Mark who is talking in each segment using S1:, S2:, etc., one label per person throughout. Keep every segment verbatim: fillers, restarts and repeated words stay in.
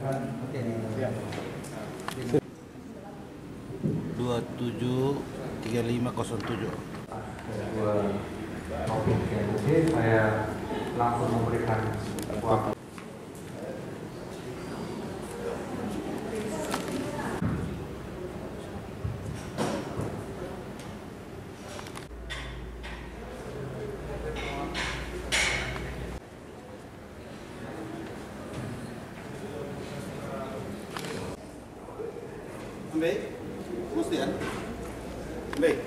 S1: dua tujuh tiga lima nol tujuh.
S2: Dua topik yang mungkin saya langsung memberikan waktu.
S3: Baik, Gustian. Baik.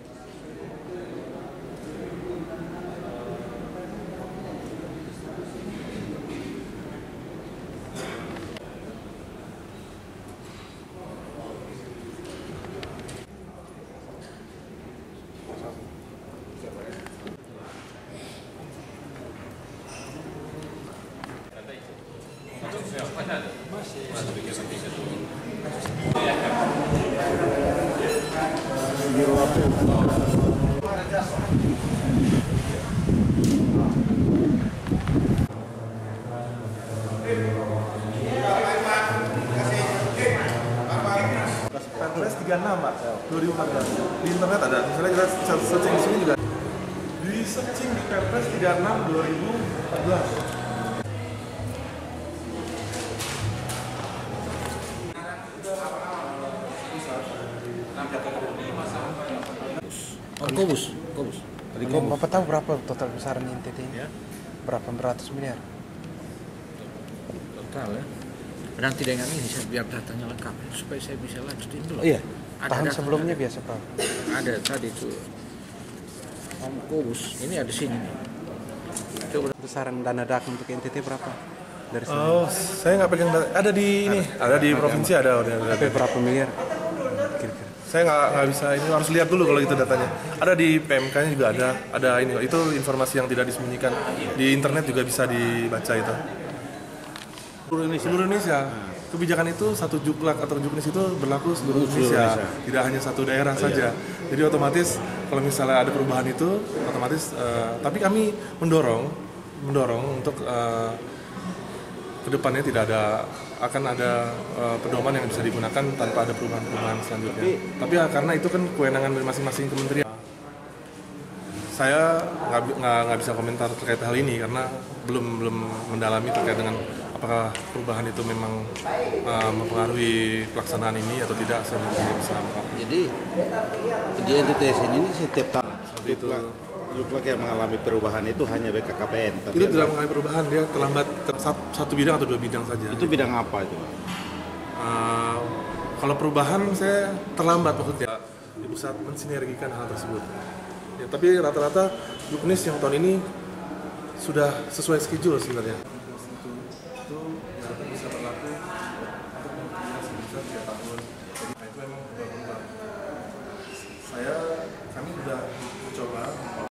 S4: Perpres tiga puluh enam Pak, dua ribu empat belas. Di internet ada, misalnya kita searching di sini juga. Di searching di Perpres tiga puluh enam dua ribu empat belas.
S1: Oh, Kobus, Kobus. Tadi
S5: Kok Bapak tahu berapa total besaran N T T ini?
S1: Ya.
S5: Berapa beratus miliar?
S1: Total ya. Nanti dengan ini saya biar datanya lengkap supaya saya bisa lanjutin dulu.
S5: Oh iya.
S1: Ada
S5: Tahun
S1: data-
S5: sebelumnya biasa Pak.
S1: Ada tadi tuh Om Kobus. Ini ada sini nih. Coba.
S5: Besaran dana dak untuk N T T berapa? Dari sini.
S4: Oh, saya nggak pegang data. Ada di ini, ada di provinsi ada, ada, ada.
S5: Tapi berapa miliar? Kira-kira.
S4: Saya nggak nggak bisa ini harus lihat dulu kalau itu datanya. Ada di P M K-nya juga ada, ada ini. Itu informasi yang tidak disembunyikan. Di internet juga bisa dibaca itu.
S1: Seluruh Indonesia.
S4: Seluruh Indonesia. Kebijakan itu satu juklak atau juknis itu berlaku seluruh Indonesia, tidak hanya satu daerah saja. Jadi otomatis kalau misalnya ada perubahan itu, otomatis. Uh, tapi kami mendorong, mendorong untuk uh, kedepannya tidak ada akan ada uh, pedoman yang bisa digunakan tanpa ada perubahan-perubahan selanjutnya. Tapi, tapi ya, karena itu kan kewenangan dari masing-masing kementerian. Saya nggak nggak bisa komentar terkait hal ini karena belum belum mendalami terkait dengan apakah perubahan itu memang uh, mempengaruhi pelaksanaan ini atau tidak. Saya belum bisa.
S1: Jadi di N T T S ini setiap tahun
S3: Itu Juklak yang mengalami perubahan itu hanya B K K P N. Tapi
S4: Itu tidak mengalami perubahan, dia terlambat ter- satu bidang atau dua bidang saja.
S3: itu bidang apa itu?
S4: Uh, kalau perubahan saya terlambat maksudnya di pusat mensinergikan hal tersebut. Ya, tapi rata-rata juknis yang tahun ini sudah sesuai schedule sebenarnya. Itu diharapkan bisa berlaku untuk mengimplementasi bisa tiga tahun. Jadi nah, itu memang berubah-ubah. Saya kami sudah mencoba